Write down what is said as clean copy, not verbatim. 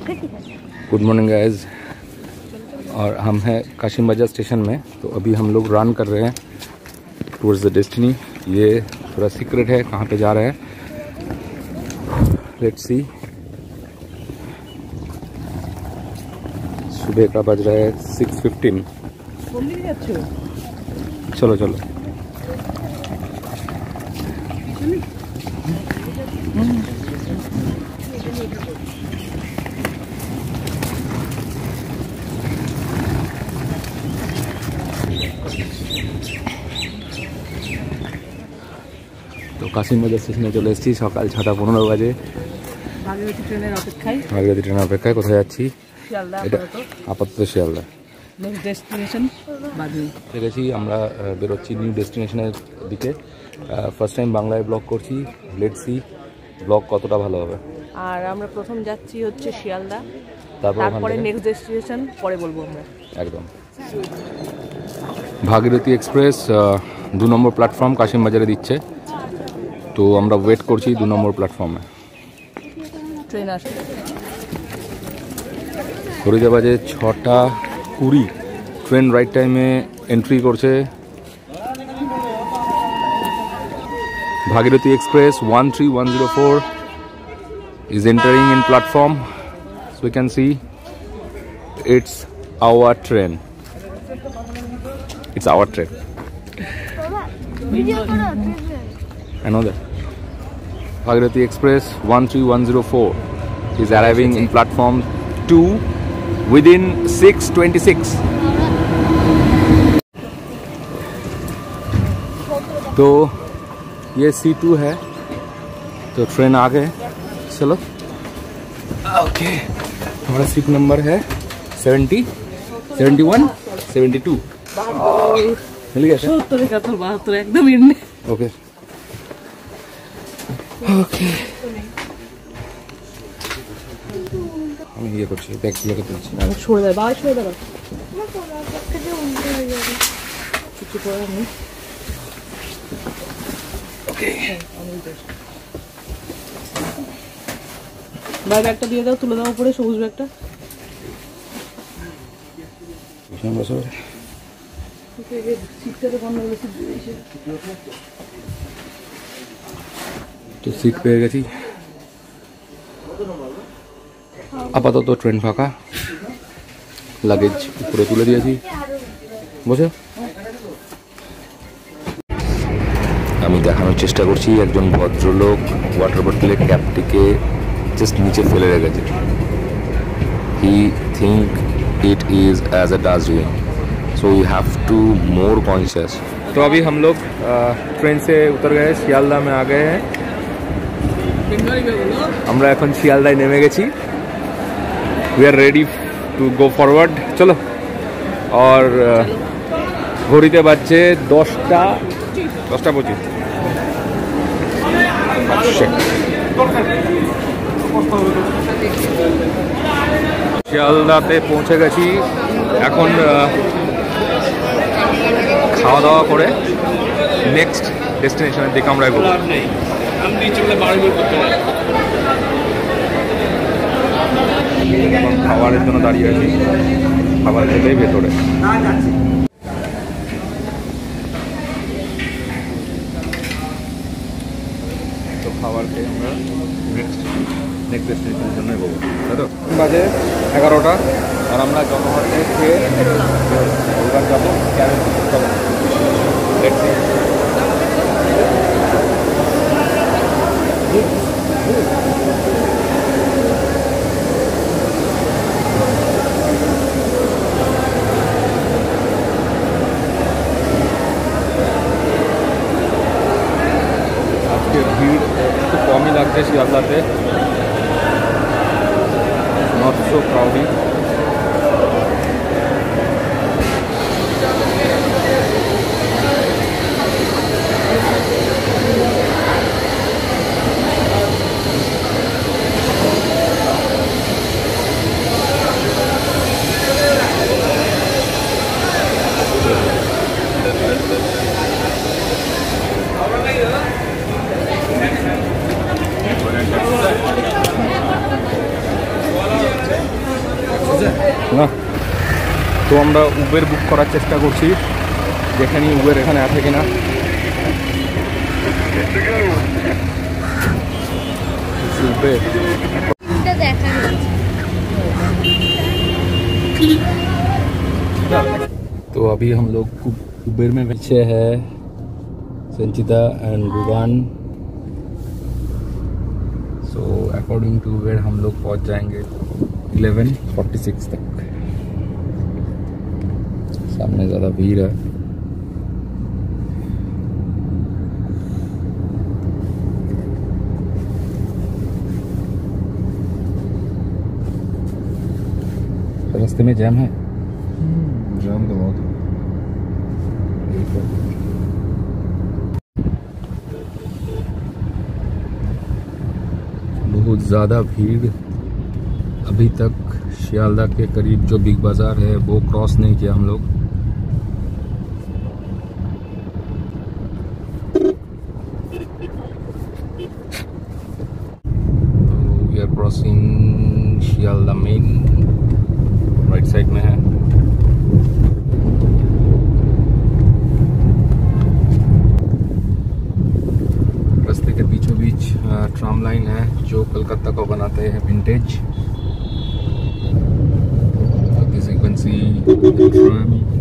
Good morning guys. और हम हैं काशिम बाजार स्टेशन में। तो अभी हम लोग रन कर रहे हैं टूवर्ड्स द डेस्टिनी। ये थोड़ा सीक्रेट है कहाँ पे जा रहे हैं, लेट्स सी। सुबह का बज रहा है 6:15। चलो चलो। তো কাশিম বাজার স্টেশনে চলে এসেছি সকাল 6:15 বাজে। ভাগীরথী ট্রেনের অপেক্ষায়। কোথায় যাচ্ছি? এটা আপাতত শিয়ালদা। নেক্সট ডেস্টিনেশন ঠিক আছে, আমরা বেরোচ্ছি নিউ ডেস্টিনেশনের দিকে। ফার্স্ট টাইম বাংলায় ব্লগ করছি, লেটস সি ব্লগ কতটা ভালো হবে। আর আমরা প্রথম যাচ্ছি হচ্ছে শিয়ালদা, তারপরে নেক্সট ডেস্টিনেশন পরে বলবো আমরা। একদম। Bhagirathi express 2 number platform Kashim বাজারে দিচ্ছে। তো আমরা ওয়েট করছি 2 নম্বর প্ল্যাটফর্মে। ট্রেন আসবে। ঘড়িতে বাজে 6:20। ট্রেন রাইট টাইমে এন্ট্রি করছে। Bhagirathi express 13104 is entering in platform. So we can see it's our train. It's our train. I know that. Bhagirathi Express 13104 is arriving in platform 2 within 6:26. तो ये C2 है, तो ट्रेन आ गए। चलो ओके। हमारा seat number है 70, 71, 72। मिल गया? 70, 72 एकदम ओके ओके। আমি ইয়ে করছি, ব্যাগ সিলেক্ট করছি। আমি ছড়ে দাও, বাবা ছড়ে দাও। কিছু করার নেই। ওকে। ব্যাগটা দিয়ে দাও, তুলে দাও উপরে সবুজ ব্যাগটা। তো সিট পেয়ে গেছি। আপাতত ট্রেন ফাঁকা, লাগেজ উপরে তুলে দিয়েছি। বসে আমি দেখানোর চেষ্টা করছি একজন ভদ্রলোক ওয়াটার বটলের ক্যাপটিকে জাস্ট নিচে ফেলে রেখেছে। He think it is as a dustbin, so you have to more conscious. तो अभी हम लोग ट्रेन से उतर गए, শিয়ালদা में आ गए हैं। আমরা এখন শিয়ালদায় নেমে গেছি। We are ready to go forward. चलो। और ঘড়িতে বাজছে 10:25। শিয়ালদাতে পৌঁছে গেছি। এখন খাওয়া দাওয়া করে নেক্সট ডেস্টিনেশনের দিকে আমরা এগোবো। খাবারের জন্য দাঁড়িয়ে আছি, খাবার খেলেই ভেতরে। তো খাবার খেয়ে আমরা নেক্সট ডেস্টিনেশনের জন্য এগোবো, তাই তো? বাজে 11টা আর আমরা জনগণকে খেয়ে এবার যাবো ক্যাবের দিকে। চলো লেটস সি। আজকে ভিড় একটু কমই লাগছে শিয়ালদাতে, নট সো ক্রাউডি। না। তো আমরা উবের বুক করার চেষ্টা করছি, দেখে নিই উবের এখানে আছে কিনা। उबेर तो अभी हम लोग उबेर में पीछे है Sanchita and Ruban. So according to Uber हम लोग पहुंच जाएंगे 11:46 तक। सामने ज़्यादा भीड़ है। रास्ते में जैम है, जाम तो बहुत है। बहुत ज़्यादा भीड़। अभी तक शियालदा के करीब जो बिग बाज़ार है वो क्रॉस नहीं किया हम लोग। We are crossing Sealdah main, right side में है। रास्ते के बीचों बीच ट्राम लाइन है जो कलकत्ता को बनाते हैं vintage. This you can see the tram.